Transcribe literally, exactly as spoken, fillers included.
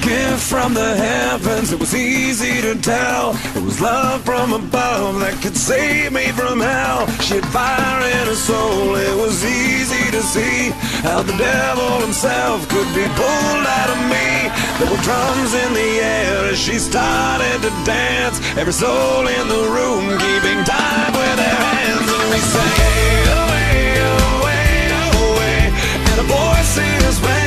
gift from the heavens, it was easy to tell. It was love from above that could save me from hell. She had fire in her soul, it was easy to see how the devil himself could be pulled out of me. There were drums in the air as she started to dance, every soul in the room keeping time with their hands. And we sang, away, away, away, and the voices rang.